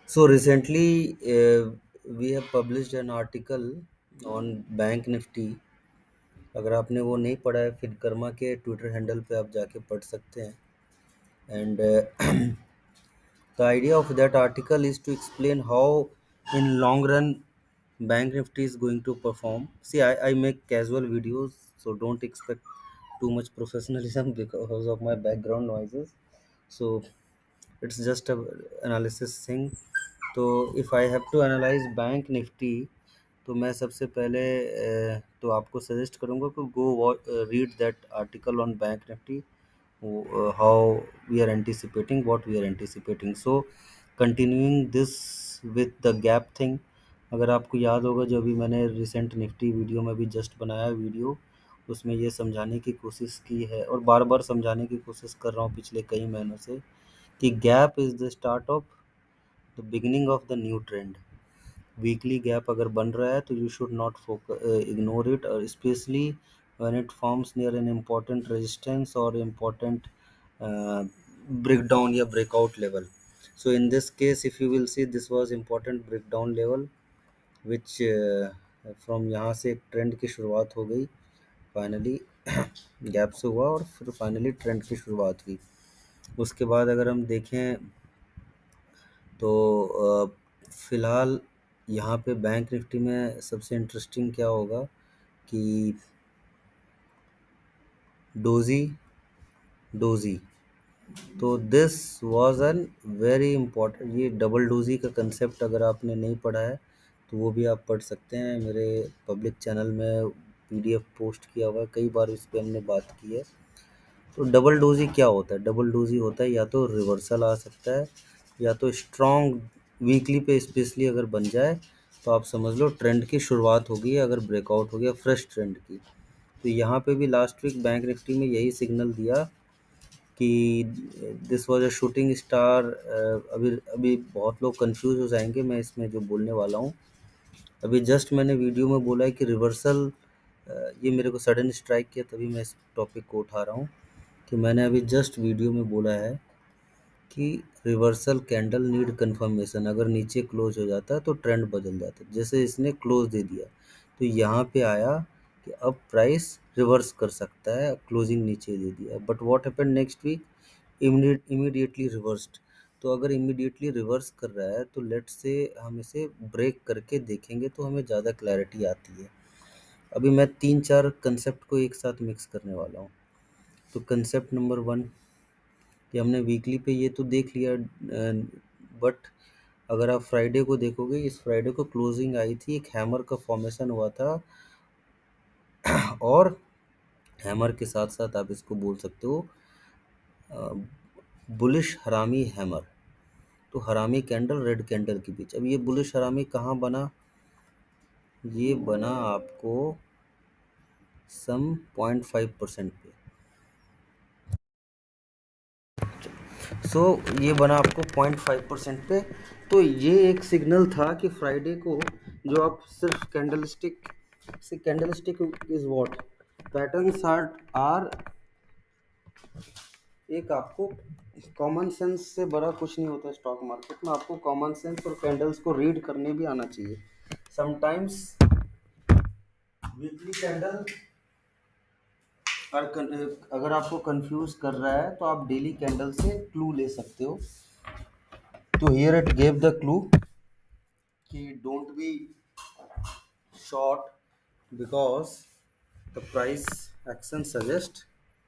So recently, we have published an article on Bank Nifty. अगर आपने वो नहीं पढ़ा है, फिर कर्मा के ट्विटर हैंडल पे आप जाके पढ़ सकते हैं. And the idea of that article is to explain how, in long run, Bank Nifty is going to perform. See, I make casual videos, so don't expect too much professionalism because of my background noises. So it's just a analysis thing. तो if I have to analyse bank Nifty, तो मैं सबसे पहले तो आपको suggest करूँगा कि go read that article on bank Nifty, how we are anticipating what we are anticipating. So continuing this with the gap thing, अगर आपको याद होगा जो अभी मैंने रिसेंट निफ्टी वीडियो में भी जस्ट बनाया वीडियो, उसमें ये समझाने की कोशिश की है और बार बार समझाने की कोशिश कर रहा हूँ पिछले कई महीनों से कि gap is the start of the beginning of the new trend. Weekly gap अगर बन रहा है तो you should not ignore it, और especially when it forms near an important resistance और इम्पॉर्टेंट breakdown या breakout level. So in this case, if you will see, this was important breakdown level which from यहाँ से एक trend की शुरुआत हो गई फाइनली. गैप से हुआ और फिर फाइनली ट्रेंड की शुरुआत हुई. उसके बाद अगर हम देखें तो फ़िलहाल यहाँ पे बैंक निफ्टी में सबसे इंटरेस्टिंग क्या होगा कि डोजी डोजी तो this was an very important. ये डबल डोजी का कंसेप्ट अगर आपने नहीं पढ़ा है तो वो भी आप पढ़ सकते हैं. मेरे पब्लिक चैनल में पीडीएफ पोस्ट किया हुआ है, कई बार इस पे हमने बात की है. तो डबल डोजी क्या होता है? डबल डोजी होता है या तो रिवर्सल आ सकता है या तो स्ट्रॉन्ग वीकली पे स्पेशली अगर बन जाए तो आप समझ लो ट्रेंड की शुरुआत हो गई है, अगर ब्रेकआउट हो गया फ्रेश ट्रेंड की. तो यहाँ पे भी लास्ट वीक बैंक निफ्टी में यही सिग्नल दिया कि this was a shooting star. अभी अभी बहुत लोग कंफ्यूज हो जाएंगे मैं इसमें जो बोलने वाला हूँ. अभी जस्ट मैंने वीडियो में बोला है कि रिवर्सल, ये मेरे को सडन स्ट्राइक किया तभी मैं इस टॉपिक को उठा रहा हूँ कि मैंने अभी जस्ट वीडियो में बोला है कि रिवर्सल कैंडल नीड कंफर्मेशन. अगर नीचे क्लोज हो जाता है तो ट्रेंड बदल जाता है. जैसे इसने क्लोज दे दिया तो यहाँ पे आया कि अब प्राइस रिवर्स कर सकता है, क्लोजिंग नीचे दे दिया. But what happened next week? Immediately reversed. तो अगर इमीडिएटली रिवर्स कर रहा है तो लेट्स से हम इसे ब्रेक करके देखेंगे तो हमें ज़्यादा क्लैरिटी आती है. अभी मैं 3-4 कंसेप्ट को एक साथ मिक्स करने वाला हूँ. तो कंसेप्ट नंबर 1 कि हमने वीकली पे ये तो देख लिया, बट अगर आप फ्राइडे को देखोगे, इस फ्राइडे को क्लोजिंग आई थी, एक हैमर का फॉर्मेशन हुआ था और हैमर के साथ साथ आप इसको बोल सकते हो बुलिश हरामी हैमर. तो हरामी कैंडल रेड कैंडल के बीच. अब ये बुलिश हरामी कहाँ बना? ये बना आपको सम 0.5% पे. सो ये बना आपको 0.5% पे. तो ये एक सिग्नल था कि फ्राइडे को जो आप सिर्फ कैंडलस्टिक से, candlestick is what, patterns are एक आपको कॉमन सेंस से बड़ा कुछ नहीं होता स्टॉक मार्केट में. आपको कॉमन सेंस और कैंडल्स को रीड करने भी आना चाहिए. समटाइम्स वीकली कैंडल अगर आपको कंफ्यूज कर रहा है तो आप डेली कैंडल से क्लू ले सकते हो. तो here it gave the clue कि don't be short because the price action suggests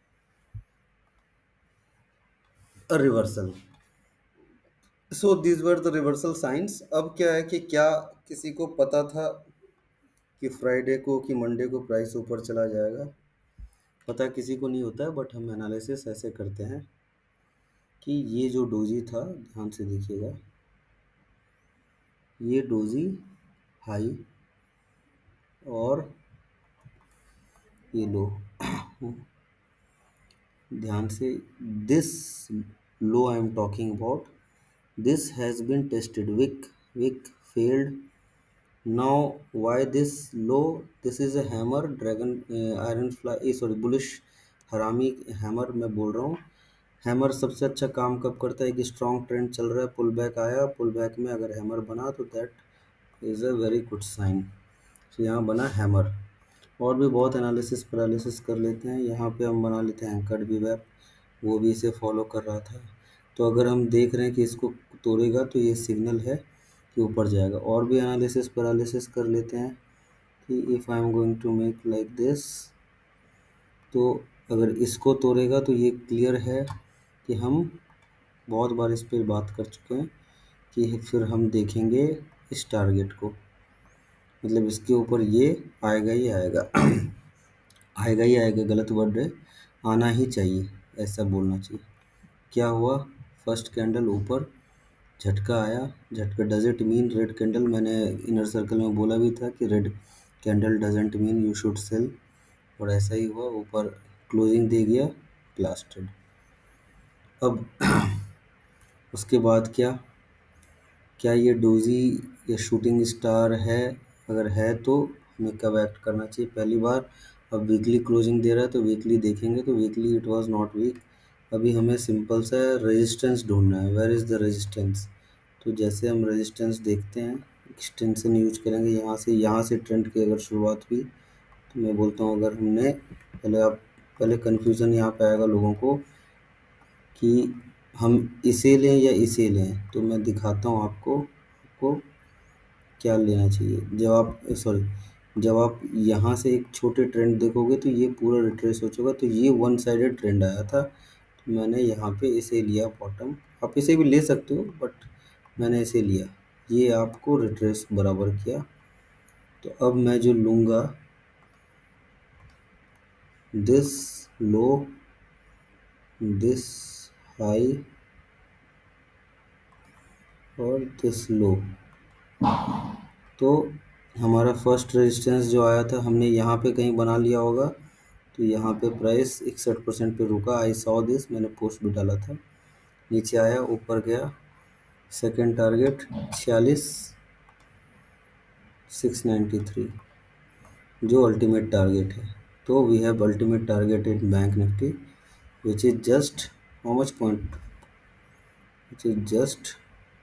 a reversal. So these were the reversal signs. अब क्या है कि क्या किसी को पता था कि फ्राइडे को कि मंडे को प्राइस ऊपर चला जाएगा? पता किसी को नहीं होता है, बट हम एनालिसिस ऐसे करते हैं कि ये जो डोजी था, ध्यान से देखिएगा, ये डोजी हाई और ये लो. ध्यान से, this low I am talking about, this has been tested. Wick failed. Now why this low? This is a hammer dragon, iron fly, sorry, bullish harami hammer मैं बोल रहा हूँ. हैमर सबसे अच्छा काम कब करता है? एक स्ट्रॉन्ग ट्रेंड चल रहा है, पुल बैक आया, पुल बैक में अगर हैमर बना तो that is a very good sign. तो यहाँ बना हैमर। और भी बहुत एनालिसिस पैरालिसिस कर लेते हैं। यहाँ पे हम बना लेते हैं एंकर्ड वी वेब, वो भी इसे फॉलो कर रहा था। तो अगर हम देख रहे हैं कि इसको तोड़ेगा तो ये सिग्नल है कि ऊपर जाएगा। और भी एनालिसिस पैरालिसिस कर लेते हैं कि if I am going to make like this, तो अगर इसको तोड़ेगा तो ये क्लियर है कि हम बहुत बार इस पर बात कर चुके हैं कि फिर हम देखेंगे इस टारगेट को, मतलब इसके ऊपर ये आएगा ही आएगा। आएगा ही आएगा, गलत वर्ड है, आना ही चाहिए, ऐसा बोलना चाहिए। क्या हुआ? फर्स्ट कैंडल ऊपर झटका आया। झटका does it mean red candle? मैंने इनर सर्कल में बोला भी था कि red candle doesn't mean you should sell, और ऐसा ही हुआ। ऊपर क्लोजिंग दे गया, ब्लास्टेड। अब उसके बाद क्या क्या ये डोजी या शूटिंग स्टार है? अगर है तो हमें कब एक्ट करना चाहिए? पहली बार। अब वीकली क्लोजिंग दे रहा है तो वीकली देखेंगे, तो weekly it was not weak. अभी हमें सिंपल सा रेजिस्टेंस ढूंढना है। Where is the resistance? तो जैसे हम रेजिस्टेंस देखते हैं, एक्सटेंशन यूज करेंगे। यहाँ से ट्रेंड की अगर शुरुआत हुई तो मैं बोलता हूँ, अगर हमने पहले कन्फ्यूज़न यहाँ पे आएगा लोगों को कि हम इसे लें या इसे लें, तो मैं दिखाता हूँ आपको क्या लेना चाहिए। जब आप यहाँ से एक छोटे ट्रेंड देखोगे तो ये पूरा रिट्रेस हो चुका, तो ये वन साइडेड ट्रेंड आया था, तो मैंने यहाँ पे इसे लिया बॉटम। आप इसे भी ले सकते हो बट मैंने इसे लिया, ये आपको रिट्रेस बराबर किया। तो अब मैं जो लूँगा, दिस लो, दिस हाई और दिस लो। तो हमारा फर्स्ट रेजिस्टेंस जो आया था, हमने यहाँ पे कहीं बना लिया होगा, तो यहाँ पे प्राइस 61% पे रुका। आई सॉ दिस, मैंने पोस्ट भी डाला था। नीचे आया, ऊपर गया, सेकंड टारगेट 46,693 जो अल्टीमेट टारगेट है। तो we have ultimate target in bank Nifty which is just how much point, which is just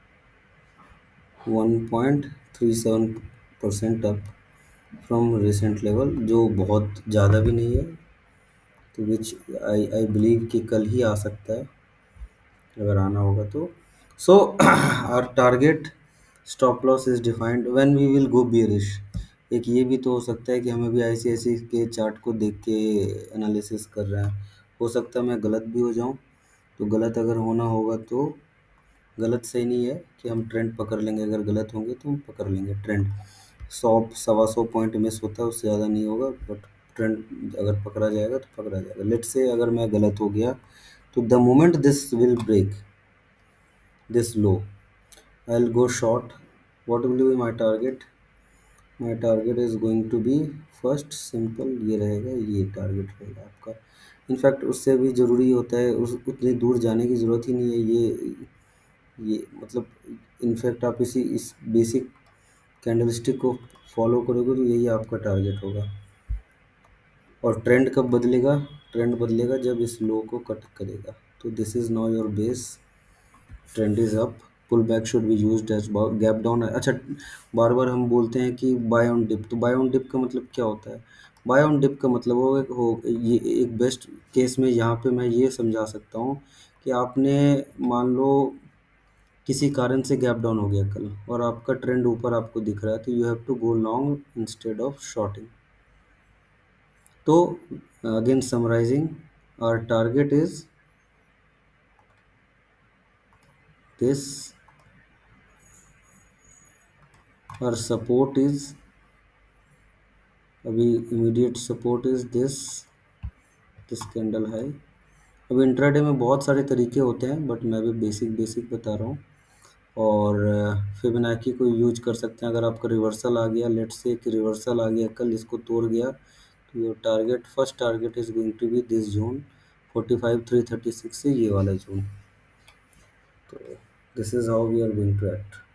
1.37% up from recent level, जो बहुत ज़्यादा भी नहीं है। तो विच आई बिलीव कि कल ही आ सकता है अगर आना होगा तो। So our target stop loss is defined when we will go bearish. एक ये भी तो हो सकता है कि हमें भी आईसीआईसी के चार्ट को देख के एनालिसिस कर रहे हैं, हो सकता है मैं गलत भी हो जाऊं। तो गलत अगर होना होगा तो गलत सही नहीं है कि हम ट्रेंड पकड़ लेंगे, अगर गलत होंगे तो हम पकड़ लेंगे ट्रेंड। 100 125 पॉइंट मिस होता है, उससे ज़्यादा नहीं होगा, बट ट्रेंड अगर पकड़ा जाएगा तो पकड़ा जाएगा। लेट से अगर मैं गलत हो गया तो the moment this will break this low, I will go short. What will be my target? My target is going to be first simple, ये रहेगा, ये टारगेट रहेगा आपका। इनफैक्ट उससे भी ज़रूरी होता है, उस उतनी दूर जाने की ज़रूरत ही नहीं है। ये मतलब इनफैक्ट आप इस बेसिक कैंडलस्टिक को फॉलो करोगे तो यही आपका टारगेट होगा। और ट्रेंड कब बदलेगा? ट्रेंड बदलेगा जब इस लो को कट करेगा। तो this is now your base, trend is up, pull back should be used as gap down. अच्छा, बार बार हम बोलते हैं कि बाय ऑन डिप, तो बाय ऑन डिप का मतलब क्या होता है? बाय ऑन डिप का मतलब ये एक बेस्ट केस में यहाँ पे मैं ये समझा सकता हूँ कि आपने मान लो किसी कारण से गैप डाउन हो गया कल और आपका ट्रेंड ऊपर आपको दिख रहा है, तो you have to go long instead of shorting. तो again summarising, our target is this, our support is, अभी immediate support is this candle high. अब इंट्राडे में बहुत सारे तरीके होते हैं बट मैं भी बेसिक बता रहा हूँ। और फिबोनाची को यूज कर सकते हैं। अगर आपका रिवर्सल आ गया, लेट्स से कि रिवर्सल आ गया कल, इसको तोड़ गया, तो your target, first target is going to be this zone 45,336 से ये वाला जोन। तो this is how we are going to act.